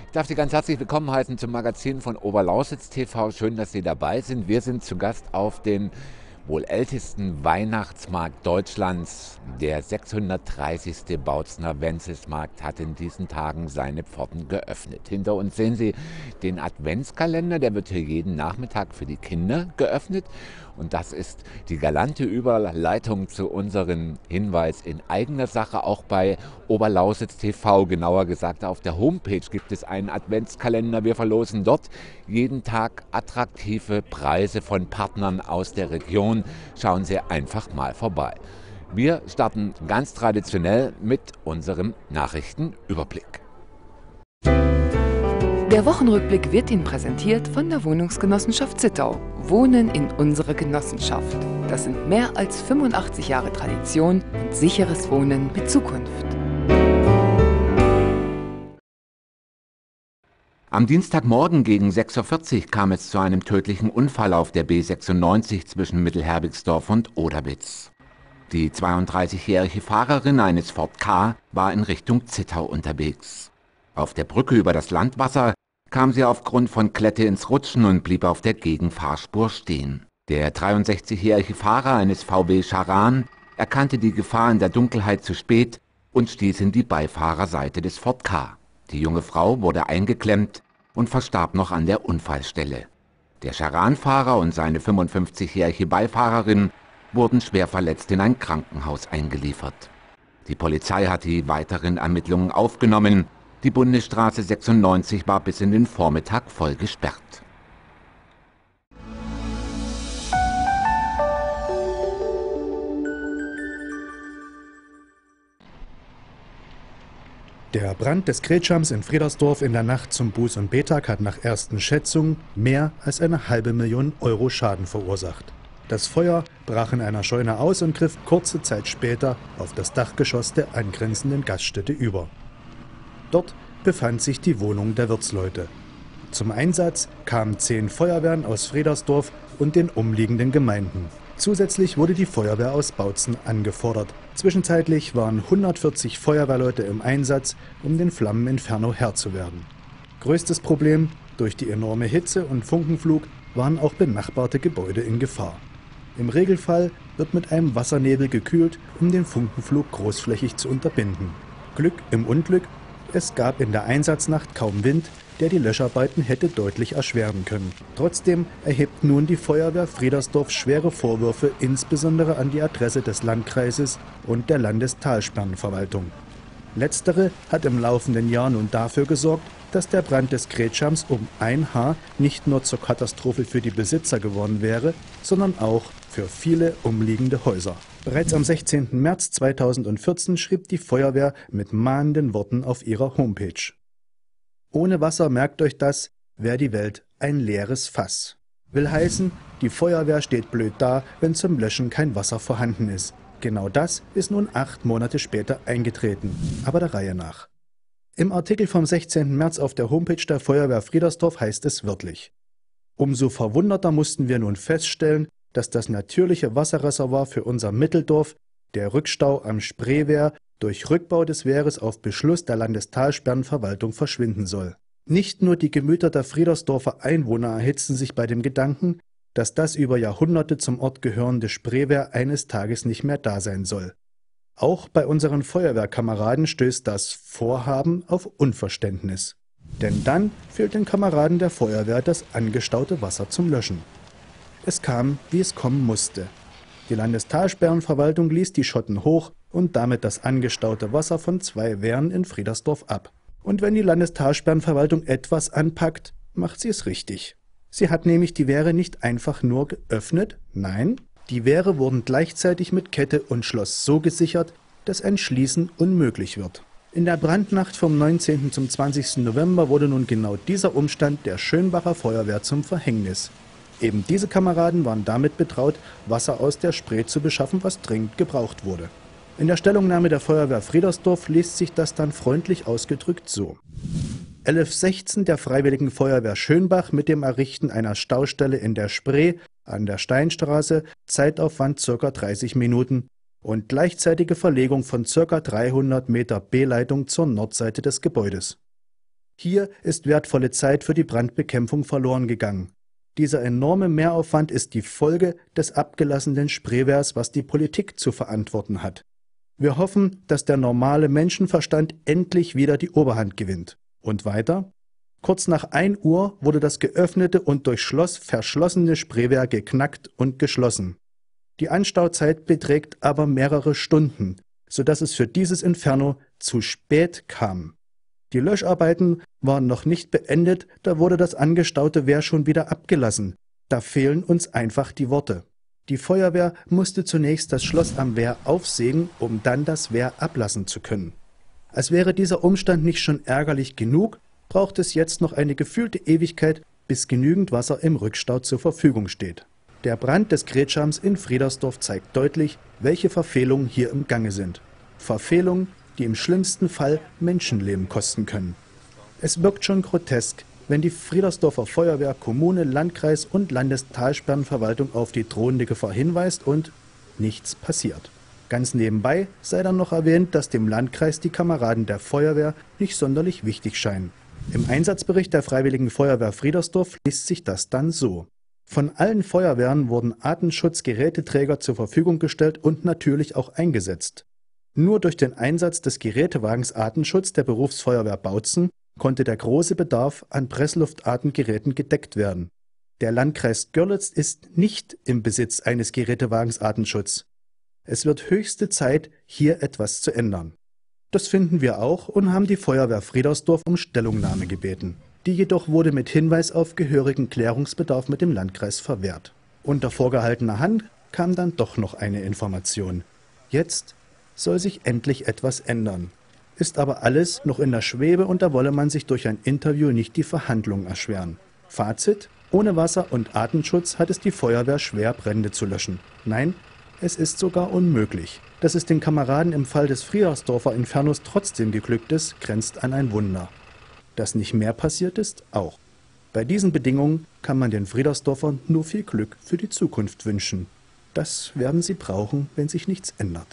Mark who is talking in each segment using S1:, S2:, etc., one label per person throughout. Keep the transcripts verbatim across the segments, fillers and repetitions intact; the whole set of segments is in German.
S1: Ich darf Sie ganz herzlich willkommen heißen zum Magazin von Oberlausitz T V. Schön, dass Sie dabei sind. Wir sind zu Gast auf den wohl ältesten Weihnachtsmarkt Deutschlands. Der sechshundertdreißigste Bautzner Wencesmarkt hat in diesen Tagen seine Pforten geöffnet. Hinter uns sehen Sie den Adventskalender, der wird hier jeden Nachmittag für die Kinder geöffnet. Und das ist die galante Überleitung zu unserem Hinweis in eigener Sache, auch bei Oberlausitz T V. Genauer gesagt, auf der Homepage gibt es einen Adventskalender. Wir verlosen dort jeden Tag attraktive Preise von Partnern aus der Region. Schauen Sie einfach mal vorbei. Wir starten ganz traditionell mit unserem Nachrichtenüberblick.
S2: Der Wochenrückblick wird Ihnen präsentiert von der Wohnungsgenossenschaft Zittau. Wohnen in unserer Genossenschaft. Das sind mehr als fünfundachtzig Jahre Tradition und sicheres Wohnen mit Zukunft.
S1: Am Dienstagmorgen gegen sechs Uhr vierzig kam es zu einem tödlichen Unfall auf der B sechsundneunzig zwischen Mittelherbigsdorf und Oderbitz. Die zweiunddreißigjährige Fahrerin eines Ford Ka war in Richtung Zittau unterwegs. Auf der Brücke über das Landwasser kam sie aufgrund von Klette ins Rutschen und blieb auf der Gegenfahrspur stehen. Der dreiundsechzigjährige Fahrer eines V W Charan erkannte die Gefahr in der Dunkelheit zu spät und stieß in die Beifahrerseite des Ford Ka. Die junge Frau wurde eingeklemmt und verstarb noch an der Unfallstelle. Der Charan-Fahrer und seine fünfundfünfzigjährige Beifahrerin wurden schwer verletzt in ein Krankenhaus eingeliefert. Die Polizei hat die weiteren Ermittlungen aufgenommen. Die Bundesstraße sechsundneunzig war bis in den Vormittag voll gesperrt.
S3: Der Brand des Kretschams in Friedersdorf in der Nacht zum Buß- und Betag hat nach ersten Schätzungen mehr als eine halbe Million Euro Schaden verursacht. Das Feuer brach in einer Scheune aus und griff kurze Zeit später auf das Dachgeschoss der angrenzenden Gaststätte über. Dort befand sich die Wohnung der Wirtsleute. Zum Einsatz kamen zehn Feuerwehren aus Friedersdorf und den umliegenden Gemeinden. Zusätzlich wurde die Feuerwehr aus Bautzen angefordert. Zwischenzeitlich waren hundertvierzig Feuerwehrleute im Einsatz, um den Flammeninferno Herr zu werden. Größtes Problem: durch die enorme Hitze und Funkenflug waren auch benachbarte Gebäude in Gefahr. Im Regelfall wird mit einem Wassernebel gekühlt, um den Funkenflug großflächig zu unterbinden. Glück im Unglück: Es gab in der Einsatznacht kaum Wind, der die Löscharbeiten hätte deutlich erschweren können. Trotzdem erhebt nun die Feuerwehr Friedersdorf schwere Vorwürfe, insbesondere an die Adresse des Landkreises und der Landestalsperrenverwaltung. Letztere hat im laufenden Jahr nun dafür gesorgt, dass der Brand des Kretschams um ein Haar nicht nur zur Katastrophe für die Besitzer geworden wäre, sondern auch für viele umliegende Häuser. Bereits am sechzehnten März zweitausendvierzehn schrieb die Feuerwehr mit mahnenden Worten auf ihrer Homepage: Ohne Wasser, merkt euch das, wäre die Welt ein leeres Fass. Will heißen, die Feuerwehr steht blöd da, wenn zum Löschen kein Wasser vorhanden ist. Genau das ist nun acht Monate später eingetreten, aber der Reihe nach. Im Artikel vom sechzehnten März auf der Homepage der Feuerwehr Friedersdorf heißt es wörtlich: Umso verwunderter mussten wir nun feststellen, dass das natürliche Wasserreservoir für unser Mitteldorf, der Rückstau am Spreewehr, durch Rückbau des Wehres auf Beschluss der Landestalsperrenverwaltung verschwinden soll. Nicht nur die Gemüter der Friedersdorfer Einwohner erhitzen sich bei dem Gedanken, dass das über Jahrhunderte zum Ort gehörende Spreewehr eines Tages nicht mehr da sein soll. Auch bei unseren Feuerwehrkameraden stößt das Vorhaben auf Unverständnis. Denn dann fehlt den Kameraden der Feuerwehr das angestaute Wasser zum Löschen. Es kam, wie es kommen musste. Die Landestalsperrenverwaltung ließ die Schotten hoch und damit das angestaute Wasser von zwei Wehren in Friedersdorf ab. Und wenn die Landestalsperrenverwaltung etwas anpackt, macht sie es richtig. Sie hat nämlich die Wehre nicht einfach nur geöffnet, nein, die Wehre wurden gleichzeitig mit Kette und Schloss so gesichert, dass ein Schließen unmöglich wird. In der Brandnacht vom neunzehnten zum zwanzigsten November wurde nun genau dieser Umstand der Schönbacher Feuerwehr zum Verhängnis. Eben diese Kameraden waren damit betraut, Wasser aus der Spree zu beschaffen, was dringend gebraucht wurde. In der Stellungnahme der Feuerwehr Friedersdorf liest sich das dann freundlich ausgedrückt so: elf sechzehn der Freiwilligen Feuerwehr Schönbach mit dem Errichten einer Staustelle in der Spree an der Steinstraße, Zeitaufwand ca. dreißig Minuten und gleichzeitige Verlegung von ca. dreihundert Meter B-Leitung zur Nordseite des Gebäudes. Hier ist wertvolle Zeit für die Brandbekämpfung verloren gegangen. Dieser enorme Mehraufwand ist die Folge des abgelassenen Spreewehrs, was die Politik zu verantworten hat. Wir hoffen, dass der normale Menschenverstand endlich wieder die Oberhand gewinnt. Und weiter? Kurz nach ein Uhr wurde das geöffnete und durch Schloss verschlossene Spreewehr geknackt und geschlossen. Die Anstauzeit beträgt aber mehrere Stunden, sodass es für dieses Inferno zu spät kam. Die Löscharbeiten waren noch nicht beendet, da wurde das angestaute Wehr schon wieder abgelassen. Da fehlen uns einfach die Worte. Die Feuerwehr musste zunächst das Schloss am Wehr aufsägen, um dann das Wehr ablassen zu können. Als wäre dieser Umstand nicht schon ärgerlich genug, braucht es jetzt noch eine gefühlte Ewigkeit, bis genügend Wasser im Rückstau zur Verfügung steht. Der Brand des Kretschams in Friedersdorf zeigt deutlich, welche Verfehlungen hier im Gange sind. Verfehlungen, die im schlimmsten Fall Menschenleben kosten können. Es wirkt schon grotesk, wenn die Friedersdorfer Feuerwehr Kommune, Landkreis und Landestalsperrenverwaltung auf die drohende Gefahr hinweist und nichts passiert. Ganz nebenbei sei dann noch erwähnt, dass dem Landkreis die Kameraden der Feuerwehr nicht sonderlich wichtig scheinen. Im Einsatzbericht der Freiwilligen Feuerwehr Friedersdorf liest sich das dann so: Von allen Feuerwehren wurden Atemschutzgeräteträger zur Verfügung gestellt und natürlich auch eingesetzt. Nur durch den Einsatz des Gerätewagens Atemschutz der Berufsfeuerwehr Bautzen konnte der große Bedarf an Pressluftatemgeräten gedeckt werden. Der Landkreis Görlitz ist nicht im Besitz eines Gerätewagens Atemschutz. Es wird höchste Zeit, hier etwas zu ändern. Das finden wir auch und haben die Feuerwehr Friedersdorf um Stellungnahme gebeten. Die jedoch wurde mit Hinweis auf gehörigen Klärungsbedarf mit dem Landkreis verwehrt. Unter vorgehaltener Hand kam dann doch noch eine Information. Jetzt soll sich endlich etwas ändern. Ist aber alles noch in der Schwebe und da wolle man sich durch ein Interview nicht die Verhandlungen erschweren. Fazit: Ohne Wasser und Atemschutz hat es die Feuerwehr schwer, Brände zu löschen. Nein, es ist sogar unmöglich. Dass es den Kameraden im Fall des Friedersdorfer Infernos trotzdem geglückt ist, grenzt an ein Wunder. Dass nicht mehr passiert ist, auch. Bei diesen Bedingungen kann man den Friedersdorfern nur viel Glück für die Zukunft wünschen. Das werden sie brauchen, wenn sich nichts ändert.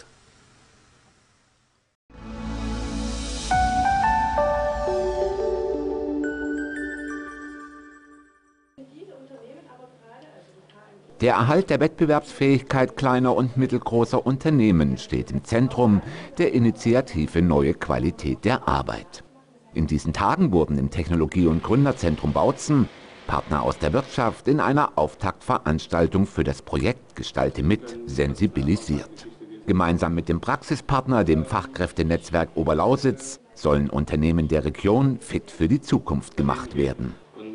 S1: Der Erhalt der Wettbewerbsfähigkeit kleiner und mittelgroßer Unternehmen steht im Zentrum der Initiative Neue Qualität der Arbeit. In diesen Tagen wurden im Technologie- und Gründerzentrum Bautzen Partner aus der Wirtschaft in einer Auftaktveranstaltung für das Projekt Gestalte mit sensibilisiert. Gemeinsam mit dem Praxispartner, dem Fachkräftenetzwerk Oberlausitz, sollen Unternehmen der Region fit für die Zukunft gemacht werden.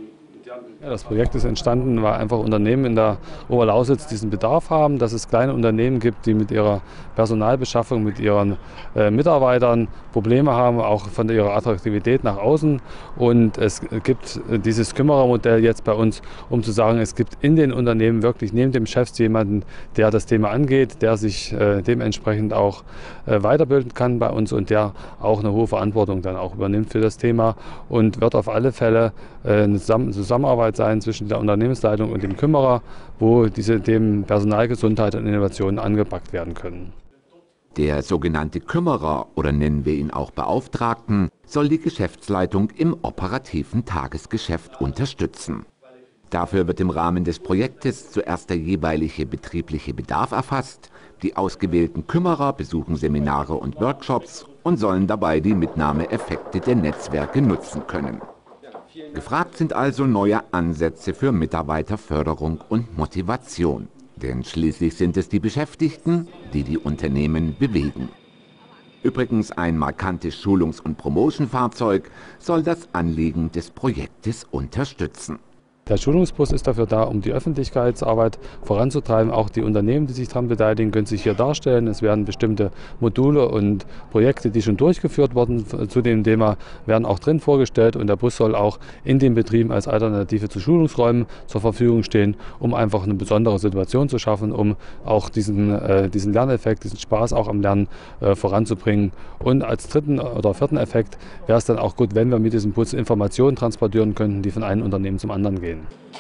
S4: Ja, das Projekt ist entstanden, weil einfach Unternehmen in der Oberlausitz diesen Bedarf haben, dass es kleine Unternehmen gibt, die mit ihrer Personalbeschaffung, mit ihren äh, Mitarbeitern Probleme haben, auch von ihrer Attraktivität nach außen. Und es gibt dieses Kümmerermodell jetzt bei uns, um zu sagen, es gibt in den Unternehmen wirklich neben dem Chef jemanden, der das Thema angeht, der sich äh, dementsprechend auch äh, weiterbilden kann bei uns und der auch eine hohe Verantwortung dann auch übernimmt für das Thema und wird auf alle Fälle äh, eine Zusammenarbeit sein zwischen der Unternehmensleitung und dem Kümmerer, wo diese Themen Personalgesundheit und Innovation angepackt werden können.
S1: Der sogenannte Kümmerer, oder nennen wir ihn auch Beauftragten, soll die Geschäftsleitung im operativen Tagesgeschäft unterstützen. Dafür wird im Rahmen des Projektes zuerst der jeweilige betriebliche Bedarf erfasst. Die ausgewählten Kümmerer besuchen Seminare und Workshops und sollen dabei die Mitnahmeeffekte der Netzwerke nutzen können. Gefragt sind also neue Ansätze für Mitarbeiterförderung und Motivation. Denn schließlich sind es die Beschäftigten, die die Unternehmen bewegen. Übrigens ein markantes Schulungs- und Promotion-Fahrzeug soll das Anliegen des Projektes unterstützen.
S4: Der Schulungsbus ist dafür da, um die Öffentlichkeitsarbeit voranzutreiben. Auch die Unternehmen, die sich daran beteiligen, können sich hier darstellen. Es werden bestimmte Module und Projekte, die schon durchgeführt wurden zu dem Thema, werden auch drin vorgestellt. Und der Bus soll auch in den Betrieben als Alternative zu Schulungsräumen zur Verfügung stehen, um einfach eine besondere Situation zu schaffen, um auch diesen, äh, diesen Lerneffekt, diesen Spaß auch am Lernen äh, voranzubringen. Und als dritten oder vierten Effekt wäre es dann auch gut, wenn wir mit diesem Bus Informationen transportieren könnten, die von einem Unternehmen zum anderen gehen.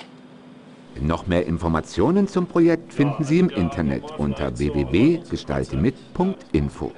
S1: Noch mehr Informationen zum Projekt finden Sie im Internet unter w w w punkt gestalte mit punkt info.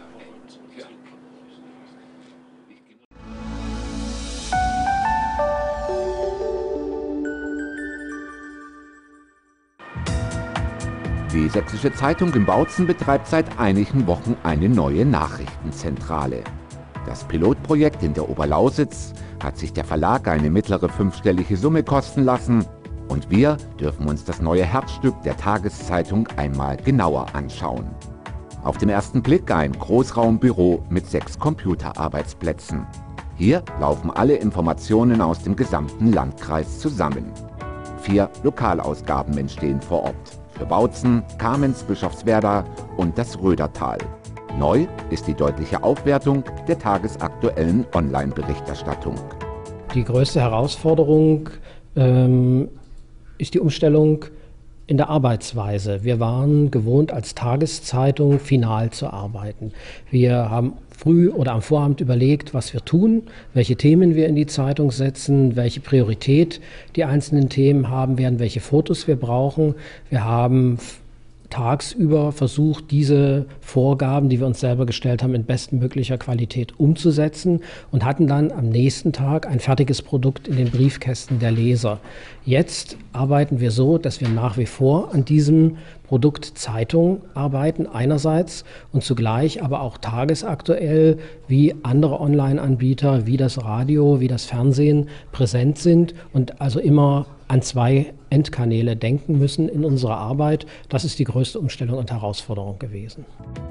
S1: Die Sächsische Zeitung in Bautzen betreibt seit einigen Wochen eine neue Nachrichtenzentrale. Das Pilotprojekt in der Oberlausitz hat sich der Verlag eine mittlere fünfstellige Summe kosten lassen und wir dürfen uns das neue Herzstück der Tageszeitung einmal genauer anschauen. Auf den ersten Blick ein Großraumbüro mit sechs Computerarbeitsplätzen. Hier laufen alle Informationen aus dem gesamten Landkreis zusammen. Vier Lokalausgaben entstehen vor Ort. Für Bautzen, Kamenz, Bischofswerda und das Rödertal. Neu ist die deutliche Aufwertung der tagesaktuellen Online-Berichterstattung.
S5: Die größte Herausforderung ähm, ist die Umstellung in der Arbeitsweise. Wir waren gewohnt, als Tageszeitung final zu arbeiten. Wir haben früh oder am Vorabend überlegt, was wir tun, welche Themen wir in die Zeitung setzen, welche Priorität die einzelnen Themen haben werden, welche Fotos wir brauchen. Wir haben tagsüber versucht, diese Vorgaben, die wir uns selber gestellt haben, in bestmöglicher Qualität umzusetzen und hatten dann am nächsten Tag ein fertiges Produkt in den Briefkästen der Leser. Jetzt arbeiten wir so, dass wir nach wie vor an diesem Produkt Zeitung arbeiten einerseits und zugleich aber auch tagesaktuell wie andere Online-Anbieter, wie das Radio, wie das Fernsehen präsent sind und also immer an zwei Endkanäle denken müssen in unserer Arbeit. Das ist die größte Umstellung und Herausforderung gewesen.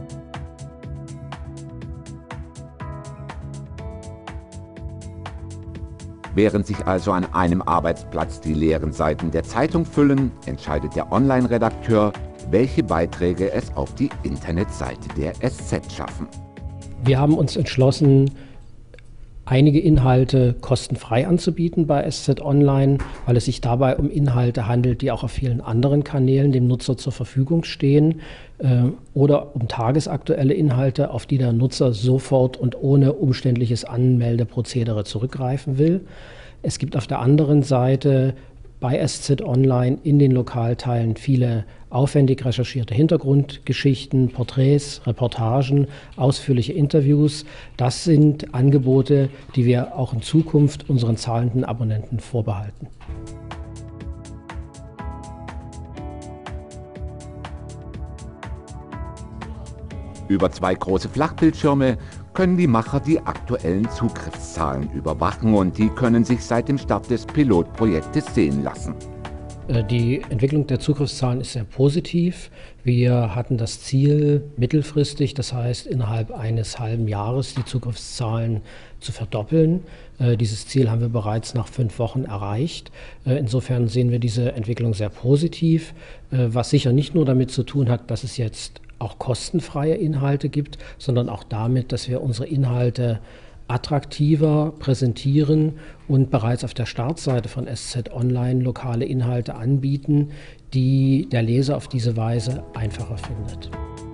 S1: Während sich also an einem Arbeitsplatz die leeren Seiten der Zeitung füllen, entscheidet der Online-Redakteur, welche Beiträge es auf die Internetseite der S Z schaffen.
S5: Wir haben uns entschlossen, einige Inhalte kostenfrei anzubieten bei S Z Online, weil es sich dabei um Inhalte handelt, die auch auf vielen anderen Kanälen dem Nutzer zur Verfügung stehen, äh, oder um tagesaktuelle Inhalte, auf die der Nutzer sofort und ohne umständliches Anmeldeprozedere zurückgreifen will. Es gibt auf der anderen Seite bei S Z Online in den Lokalteilen viele aufwendig recherchierte Hintergrundgeschichten, Porträts, Reportagen, ausführliche Interviews. Das sind Angebote, die wir auch in Zukunft unseren zahlenden Abonnenten vorbehalten.
S1: Über zwei große Flachbildschirme können die Macher die aktuellen Zugriffszahlen überwachen und die können sich seit dem Start des Pilotprojektes sehen lassen.
S5: Die Entwicklung der Zugriffszahlen ist sehr positiv. Wir hatten das Ziel, mittelfristig, das heißt innerhalb eines halben Jahres, die Zugriffszahlen zu verdoppeln. Dieses Ziel haben wir bereits nach fünf Wochen erreicht. Insofern sehen wir diese Entwicklung sehr positiv, was sicher nicht nur damit zu tun hat, dass es jetzt auch kostenfreie Inhalte gibt, sondern auch damit, dass wir unsere Inhalte attraktiver präsentieren und bereits auf der Startseite von S Z Online lokale Inhalte anbieten, die der Leser auf diese Weise einfacher findet.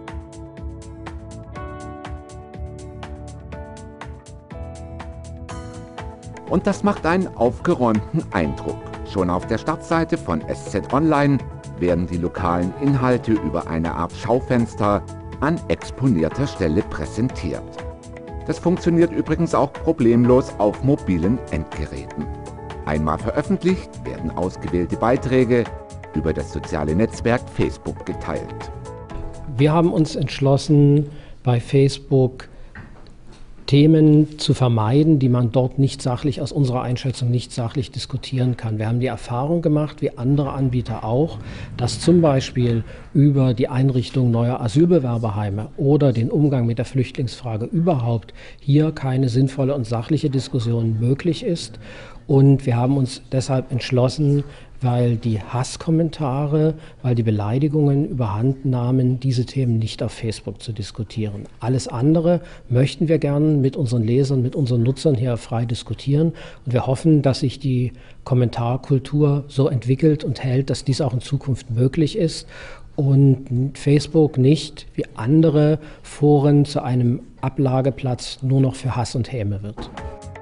S1: Und das macht einen aufgeräumten Eindruck. Schon auf der Startseite von S Z Online werden die lokalen Inhalte über eine Art Schaufenster an exponierter Stelle präsentiert. Das funktioniert übrigens auch problemlos auf mobilen Endgeräten. Einmal veröffentlicht werden ausgewählte Beiträge über das soziale Netzwerk Facebook geteilt.
S5: Wir haben uns entschlossen, bei Facebook Themen zu vermeiden, die man dort nicht sachlich, aus unserer Einschätzung nicht sachlich diskutieren kann. Wir haben die Erfahrung gemacht, wie andere Anbieter auch, dass zum Beispiel über die Einrichtung neuer Asylbewerberheime oder den Umgang mit der Flüchtlingsfrage überhaupt hier keine sinnvolle und sachliche Diskussion möglich ist. Und wir haben uns deshalb entschlossen, weil die Hasskommentare, weil die Beleidigungen überhand nahmen, diese Themen nicht auf Facebook zu diskutieren. Alles andere möchten wir gerne mit unseren Lesern, mit unseren Nutzern hier frei diskutieren. Und wir hoffen, dass sich die Kommentarkultur so entwickelt und hält, dass dies auch in Zukunft möglich ist und Facebook nicht wie andere Foren zu einem Ablageplatz nur noch für Hass und Häme wird.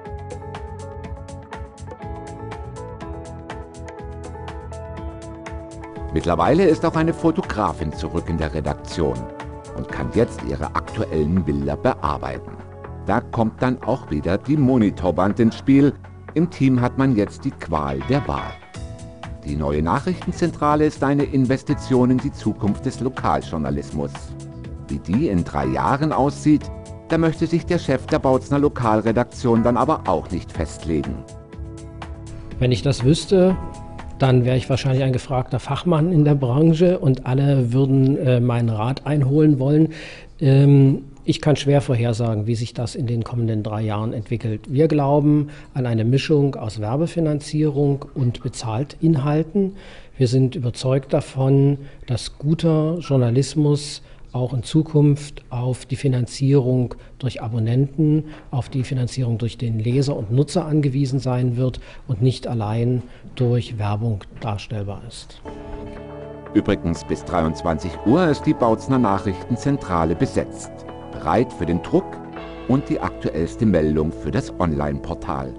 S1: Mittlerweile ist auch eine Fotografin zurück in der Redaktion und kann jetzt ihre aktuellen Bilder bearbeiten. Da kommt dann auch wieder die Monitorband ins Spiel. Im Team hat man jetzt die Qual der Wahl. Die neue Nachrichtenzentrale ist eine Investition in die Zukunft des Lokaljournalismus. Wie die in drei Jahren aussieht, da möchte sich der Chef der Bautzner Lokalredaktion dann aber auch nicht festlegen.
S5: Wenn ich das wüsste, dann wäre ich wahrscheinlich ein gefragter Fachmann in der Branche und alle würden äh, meinen Rat einholen wollen. Ähm, ich kann schwer vorhersagen, wie sich das in den kommenden drei Jahren entwickelt. Wir glauben an eine Mischung aus Werbefinanzierung und Bezahltinhalten. Wir sind überzeugt davon, dass guter Journalismus auch in Zukunft auf die Finanzierung durch Abonnenten, auf die Finanzierung durch den Leser und Nutzer angewiesen sein wird und nicht allein durch Werbung darstellbar ist.
S1: Übrigens, bis dreiundzwanzig Uhr ist die Bautzner Nachrichtenzentrale besetzt, bereit für den Druck und die aktuellste Meldung für das Online-Portal.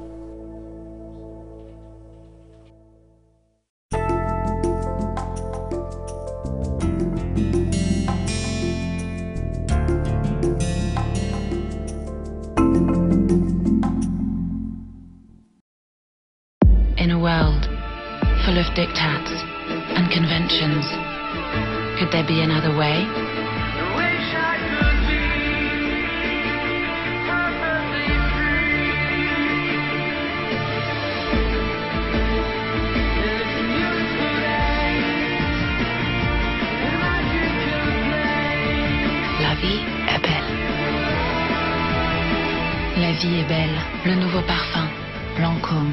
S6: In a world full of diktats and conventions, could there be another way? La vie est belle. La vie est belle. Le nouveau parfum, Lancôme.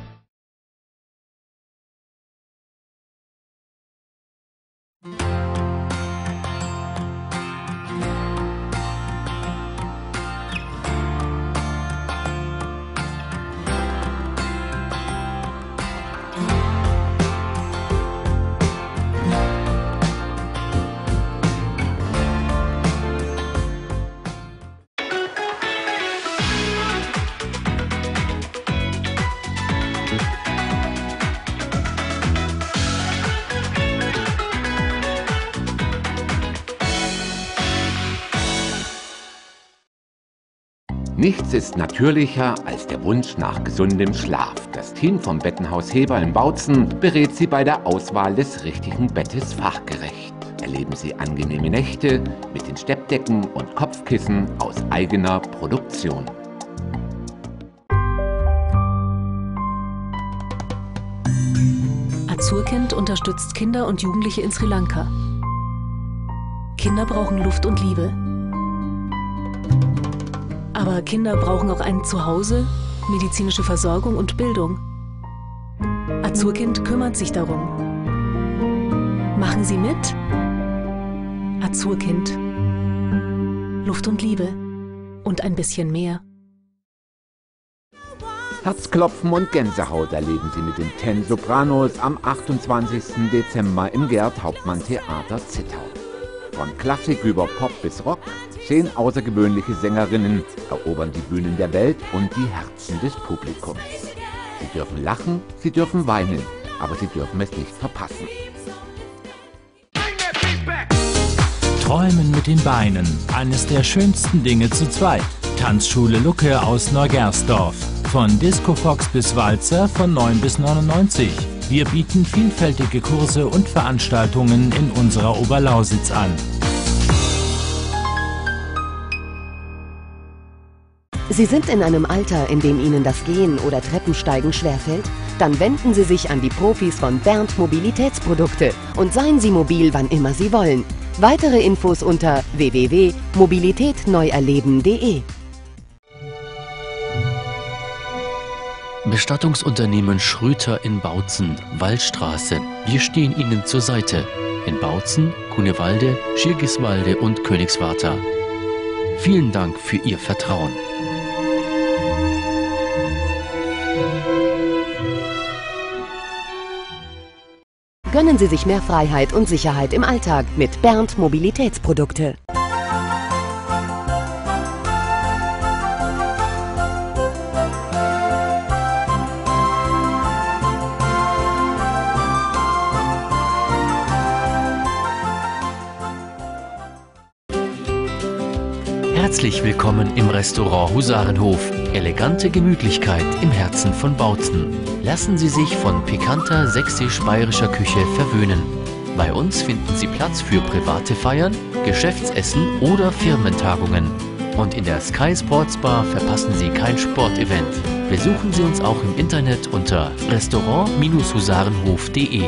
S1: Nichts ist natürlicher als der Wunsch nach gesundem Schlaf. Das Team vom Bettenhaus Heber in Bautzen berät Sie bei der Auswahl des richtigen Bettes fachgerecht. Erleben Sie angenehme Nächte mit den Steppdecken und Kopfkissen aus eigener Produktion.
S7: Azurkind unterstützt Kinder und Jugendliche in Sri Lanka. Kinder brauchen Luft und Liebe. Aber Kinder brauchen auch ein Zuhause, medizinische Versorgung und Bildung. Azurkind kümmert sich darum. Machen Sie mit? Azurkind. Luft und Liebe. Und ein bisschen mehr.
S1: Herzklopfen und Gänsehaut erleben Sie mit den Ten Sopranos am achtundzwanzigsten Dezember im Gerd-Hauptmann-Theater Zittau. Von Klassik über Pop bis Rock, zehn außergewöhnliche Sängerinnen erobern die Bühnen der Welt und die Herzen des Publikums. Sie dürfen lachen, sie dürfen weinen, aber sie dürfen es nicht verpassen.
S8: Träumen mit den Beinen, eines der schönsten Dinge zu zweit. Tanzschule Lucke aus Neugersdorf. Von Disco Fox bis Walzer von neun bis neunundneunzig. Wir bieten vielfältige Kurse und Veranstaltungen in unserer Oberlausitz an.
S9: Sie sind in einem Alter, in dem Ihnen das Gehen oder Treppensteigen schwerfällt? Dann wenden Sie sich an die Profis von Bernd Mobilitätsprodukte und seien Sie mobil, wann immer Sie wollen. Weitere Infos unter w w w punkt mobilität neu erleben punkt de.
S10: Bestattungsunternehmen Schröter in Bautzen, Waldstraße. Wir stehen Ihnen zur Seite. In Bautzen, Grunewalde, Schirgiswalde und Königswartha. Vielen Dank für Ihr Vertrauen.
S9: Gönnen Sie sich mehr Freiheit und Sicherheit im Alltag mit Bernd Mobilitätsprodukte.
S10: Herzlich willkommen im Restaurant Husarenhof. Elegante Gemütlichkeit im Herzen von Bautzen. Lassen Sie sich von pikanter sächsisch-bayerischer Küche verwöhnen. Bei uns finden Sie Platz für private Feiern, Geschäftsessen oder Firmentagungen. Und in der Sky Sports Bar verpassen Sie kein Sportevent. Besuchen Sie uns auch im Internet unter restaurant Bindestrich husarenhof punkt de.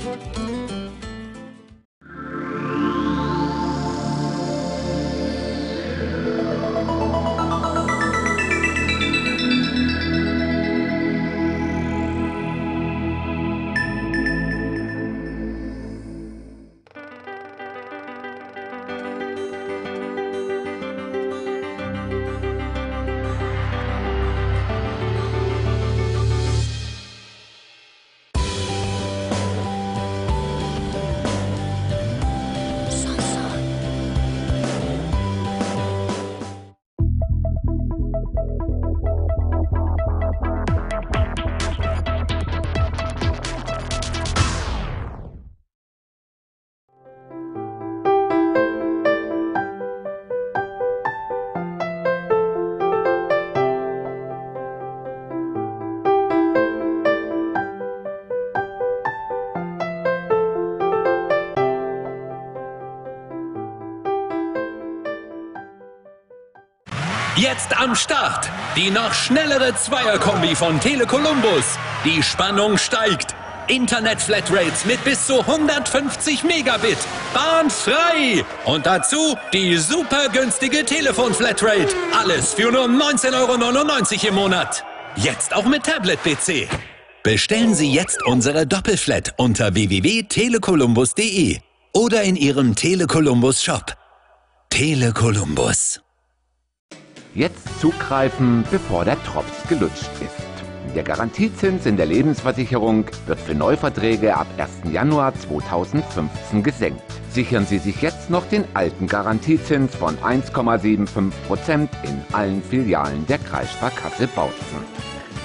S11: Jetzt am Start die noch schnellere Zweierkombi von Tele Columbus. Die Spannung steigt. Internet-Flatrates mit bis zu hundertfünfzig Megabit. Bahnfrei. Und dazu die super günstige Telefon-Flatrate. Alles für nur neunzehn Euro neunundneunzig im Monat. Jetzt auch mit Tablet-P C. Bestellen Sie jetzt unsere Doppelflat unter w w w punkt telecolumbus punkt de oder in Ihrem Tele Columbus Shop. Tele Columbus.
S1: Jetzt zugreifen, bevor der Drops gelutscht ist. Der Garantiezins in der Lebensversicherung wird für Neuverträge ab ersten Januar zweitausendfünfzehn gesenkt. Sichern Sie sich jetzt noch den alten Garantiezins von eins Komma fünfundsiebzig Prozent in allen Filialen der Kreissparkasse Bautzen.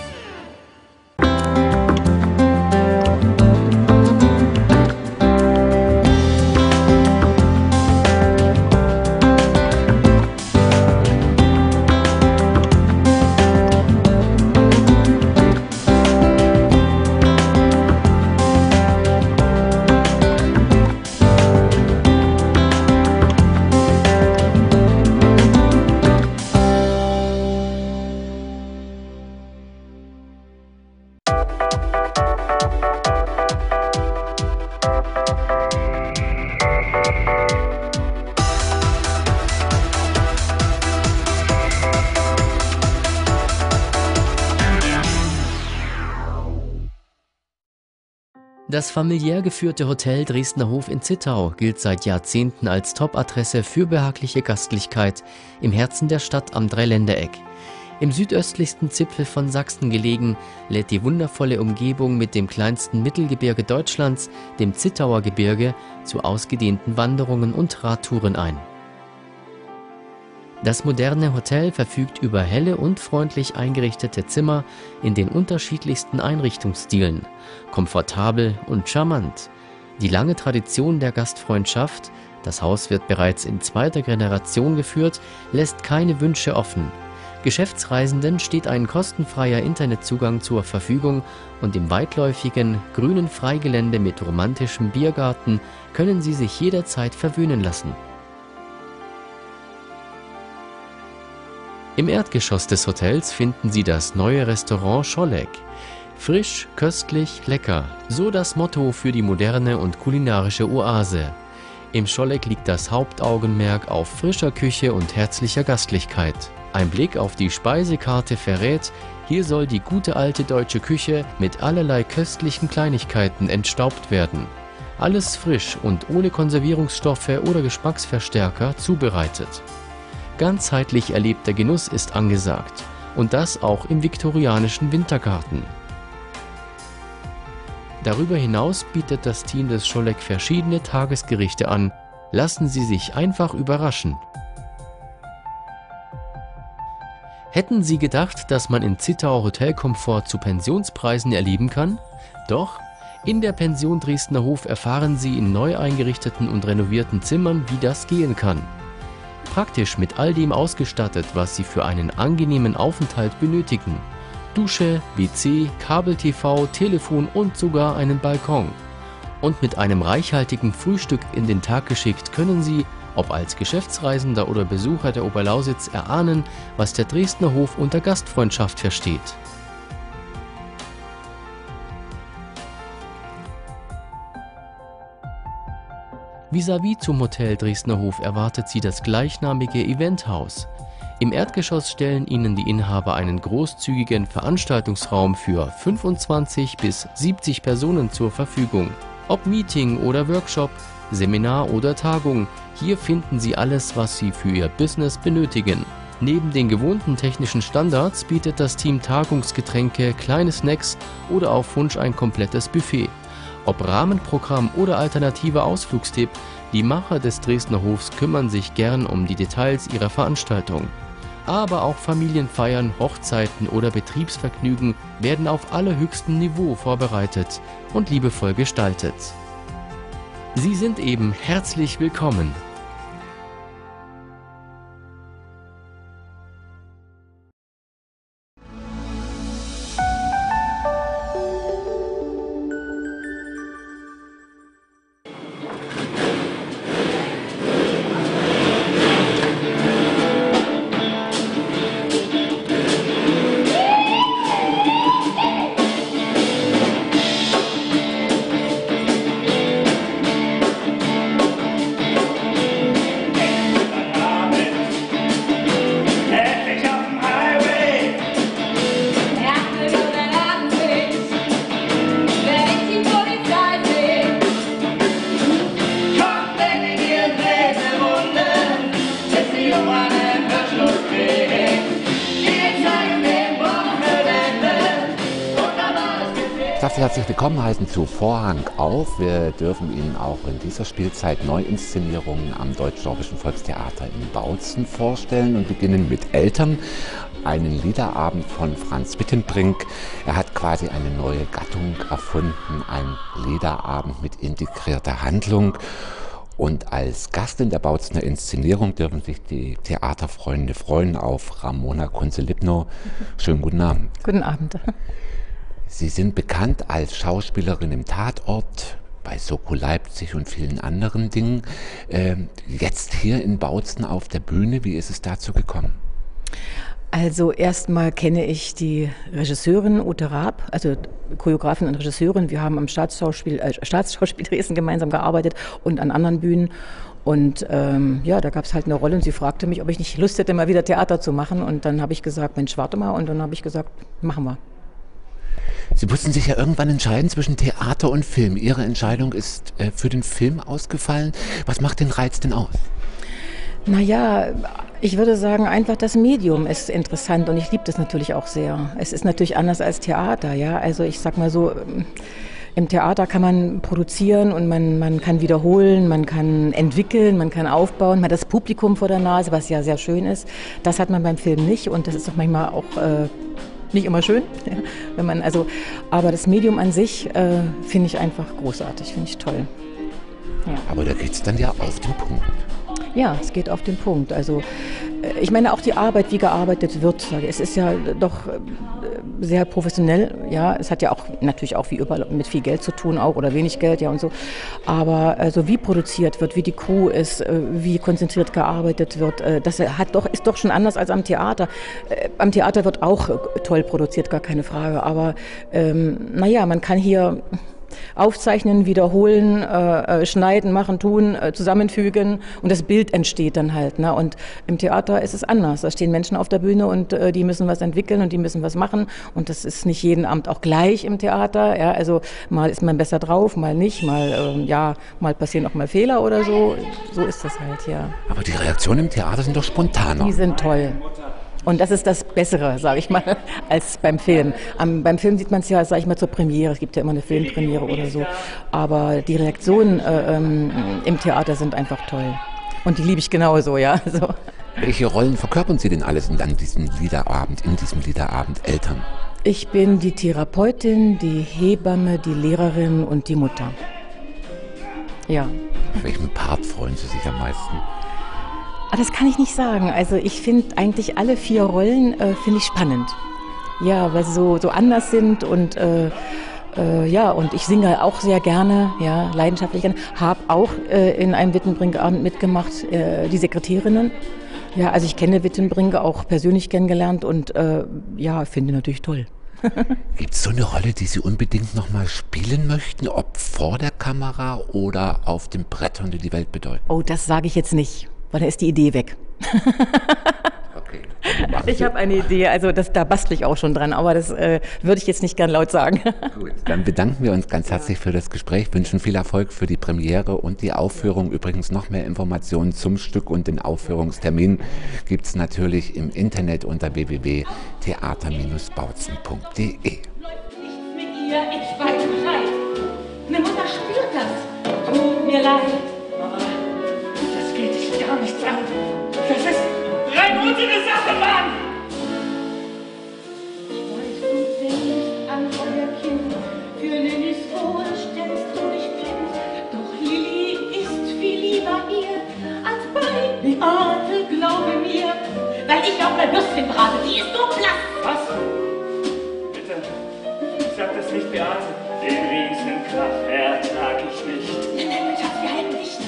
S10: Das familiär geführte Hotel Dresdner Hof in Zittau gilt seit Jahrzehnten als Top-Adresse für behagliche Gastlichkeit im Herzen der Stadt am Dreiländereck. Im südöstlichsten Zipfel von Sachsen gelegen, lädt die wundervolle Umgebung mit dem kleinsten Mittelgebirge Deutschlands, dem Zittauer Gebirge, zu ausgedehnten Wanderungen und Radtouren ein. Das moderne Hotel verfügt über helle und freundlich eingerichtete Zimmer in den unterschiedlichsten Einrichtungsstilen, komfortabel und charmant. Die lange Tradition der Gastfreundschaft, das Haus wird bereits in zweiter Generation geführt, lässt keine Wünsche offen. Geschäftsreisenden steht ein kostenfreier Internetzugang zur Verfügung und im weitläufigen, grünen Freigelände mit romantischem Biergarten können Sie sich jederzeit verwöhnen lassen. Im Erdgeschoss des Hotels finden Sie das neue Restaurant Scholleck. Frisch, köstlich, lecker, so das Motto für die moderne und kulinarische Oase. Im Scholleck liegt das Hauptaugenmerk auf frischer Küche und herzlicher Gastlichkeit. Ein Blick auf die Speisekarte verrät, hier soll die gute alte deutsche Küche mit allerlei köstlichen Kleinigkeiten entstaubt werden. Alles frisch und ohne Konservierungsstoffe oder Geschmacksverstärker zubereitet. Ganzheitlich erlebter Genuss ist angesagt und das auch im viktorianischen Wintergarten. Darüber hinaus bietet das Team des Scholleck verschiedene Tagesgerichte an. Lassen Sie sich einfach überraschen. Hätten Sie gedacht, dass man in Zittau Hotelkomfort zu Pensionspreisen erleben kann? Doch, in der Pension Dresdner Hof erfahren Sie in neu eingerichteten und renovierten Zimmern, wie das gehen kann. Praktisch mit all dem ausgestattet, was Sie für einen angenehmen Aufenthalt benötigen. Dusche, W C, Kabel-T V, Telefon und sogar einen Balkon. Und mit einem reichhaltigen Frühstück in den Tag geschickt können Sie, ob als Geschäftsreisender oder Besucher der Oberlausitz, erahnen, was der Dresdner Hof unter Gastfreundschaft versteht. Vis-à-vis zum Hotel Dresdner Hof erwartet Sie das gleichnamige Eventhaus. Im Erdgeschoss stellen Ihnen die Inhaber einen großzügigen Veranstaltungsraum für fünfundzwanzig bis siebzig Personen zur Verfügung. Ob Meeting oder Workshop, Seminar oder Tagung, hier finden Sie alles, was Sie für Ihr Business benötigen. Neben den gewohnten technischen Standards bietet das Team Tagungsgetränke, kleine Snacks oder auf Wunsch ein komplettes Buffet. Ob Rahmenprogramm oder alternativer Ausflugstipp, die Macher des Dresdner Hofs kümmern sich gern um die Details ihrer Veranstaltung. Aber auch Familienfeiern, Hochzeiten oder Betriebsvergnügen werden auf allerhöchstem Niveau vorbereitet und liebevoll gestaltet. Sie sind eben herzlich willkommen.
S1: Herzlich willkommen heißen zu Vorhang auf. Wir dürfen Ihnen auch in dieser Spielzeit Neuinszenierungen am Deutsch-Sorbischen Volkstheater in Bautzen vorstellen und beginnen mit Eltern, einen Liederabend von Franz Wittenbrink. Er hat quasi eine neue Gattung erfunden, ein Liederabend mit integrierter Handlung. Und als Gast in der Bautzener Inszenierung dürfen sich die Theaterfreunde freuen auf Ramona Kunze-Lipnow. Schönen guten Abend.
S12: Guten Abend.
S1: Sie sind bekannt als Schauspielerin im Tatort, bei Soko Leipzig und vielen anderen Dingen. Ähm, jetzt hier in Bautzen auf der Bühne, wie ist es dazu gekommen?
S12: Also erstmal kenne ich die Regisseurin Ute Raab, also Choreografin und Regisseurin. Wir haben am Staatsschauspiel, äh, Staatsschauspiel Dresden gemeinsam gearbeitet und an anderen Bühnen. Und ähm, ja, da gab es halt eine Rolle und sie fragte mich, ob ich nicht Lust hätte, mal wieder Theater zu machen. Und dann habe ich gesagt, Mensch, warte mal. Und dann habe ich gesagt, machen wir.
S1: Sie mussten sich ja irgendwann entscheiden zwischen Theater und Film. Ihre Entscheidung ist äh, für den Film ausgefallen. Was macht den Reiz denn aus?
S12: Naja, ich würde sagen, einfach das Medium ist interessant und ich liebe das natürlich auch sehr. Es ist natürlich anders als Theater, ja. Also ich sag mal so, im Theater kann man produzieren und man, man kann wiederholen, man kann entwickeln, man kann aufbauen, man hat das Publikum vor der Nase, was ja sehr schön ist. Das hat man beim Film nicht und das ist doch manchmal auch äh, nicht immer schön, ja, wenn man also, aber das Medium an sich äh, finde ich einfach großartig, finde ich toll. Ja.
S1: Aber da geht es dann ja auf den Punkt.
S12: Ja, es geht auf den Punkt. Also ich meine auch die Arbeit, wie gearbeitet wird. Es ist ja doch sehr professionell. Ja, es hat ja auch natürlich auch wie überall mit viel Geld zu tun, auch oder wenig Geld, ja und so. Aber also wie produziert wird, wie die Crew ist, wie konzentriert gearbeitet wird, das hat doch ist doch schon anders als am Theater. Am Theater wird auch toll produziert, gar keine Frage. Aber ähm, naja, man kann hier aufzeichnen, wiederholen, äh, schneiden, machen, tun, äh, zusammenfügen und das Bild entsteht dann halt. Ne? Und im Theater ist es anders. Da stehen Menschen auf der Bühne und äh, die müssen was entwickeln und die müssen was machen und das ist nicht jeden Abend auch gleich im Theater. Ja? Also mal ist man besser drauf, mal nicht, mal äh, ja, mal passieren auch mal Fehler oder so. So ist das halt, ja.
S1: Aber die Reaktionen im Theater sind doch spontaner.
S12: Die sind toll. Und das ist das Bessere, sage ich mal, als beim Film. Am, beim Film sieht man es ja, sage ich mal, zur Premiere. Es gibt ja immer eine Filmpremiere oder so. Aber die Reaktionen äh, ähm, im Theater sind einfach toll. Und die liebe ich genauso, ja. So.
S1: Welche Rollen verkörpern Sie denn alles in diesem Liederabend, in diesem Liederabend Eltern?
S12: Ich bin die Therapeutin, die Hebamme, die Lehrerin und die Mutter. Ja.
S1: Auf welchem Part freuen Sie sich am meisten?
S12: Ah, das kann ich nicht sagen. Also ich finde eigentlich alle vier Rollen äh, finde ich spannend. Ja, weil sie so, so anders sind und äh, äh, ja, und ich singe auch sehr gerne, ja, leidenschaftlich gerne. Habe auch äh, in einem Wittenbrink-Abend mitgemacht, äh, die Sekretärinnen. Ja, also ich kenne Wittenbrink auch persönlich kennengelernt und äh, ja, finde natürlich toll.
S1: Gibt es so eine Rolle, die Sie unbedingt nochmal spielen möchten, ob vor der Kamera oder auf dem Brett und die Welt bedeuten?
S12: Oh, das sage ich jetzt nicht, weil dann ist die Idee weg.
S1: Okay.
S12: Ich habe eine Idee, also das, da bastle ich auch schon dran, aber das äh, würde ich jetzt nicht gern laut sagen.
S1: Gut, dann bedanken wir uns ganz herzlich für das Gespräch, wünschen viel Erfolg für die Premiere und die Aufführung. Übrigens noch mehr Informationen zum Stück und den Aufführungstermin gibt es natürlich im Internet unter w w w punkt theater Bindestrich bautzen punkt de.
S13: Mit ihr, ich weiß Bescheid. Meine Mutter spürt das. Tut mir leid. Aber das geht dich gar nichts an. Das ist rein unsere Sache, Mann! Ich weiß, du denkst an euer Kind. Für Lillys Wohl stellst du dich blind. Doch Lilly ist viel lieber hier als bei Beate, glaube mir. Weil ich auch mein Würstchen brate, die ist so blass. Was? Bitte, sag das nicht, Beate. Den Riesenkrach ertrag ich nicht. Nein, nein, Schatz, wir halten nicht.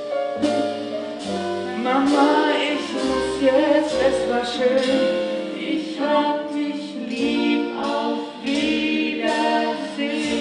S13: Mama, ich muss jetzt, es war schön. Ich hab dich lieb, auf Wiedersehen.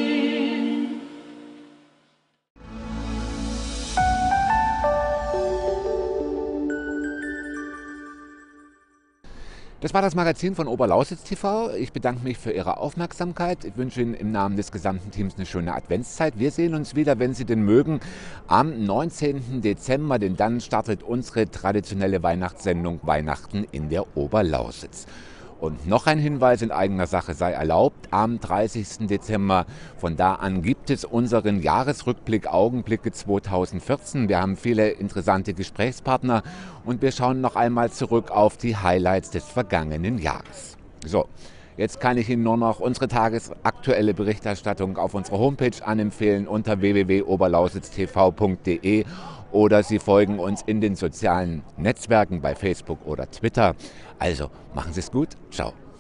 S1: Das war das Magazin von Oberlausitz T V. Ich bedanke mich für Ihre Aufmerksamkeit. Ich wünsche Ihnen im Namen des gesamten Teams eine schöne Adventszeit. Wir sehen uns wieder, wenn Sie denn mögen, am neunzehnten Dezember, denn dann startet unsere traditionelle Weihnachtssendung Weihnachten in der Oberlausitz. Und noch ein Hinweis in eigener Sache sei erlaubt, am dreißigsten Dezember, von da an gibt es unseren Jahresrückblick Augenblicke zweitausendvierzehn. Wir haben viele interessante Gesprächspartner und wir schauen noch einmal zurück auf die Highlights des vergangenen Jahres. So, jetzt kann ich Ihnen nur noch unsere tagesaktuelle Berichterstattung auf unserer Homepage anempfehlen unter w w w punkt oberlausitz t v punkt de oder Sie folgen uns in den sozialen Netzwerken bei Facebook oder Twitter. Also machen Sie es gut. Ciao.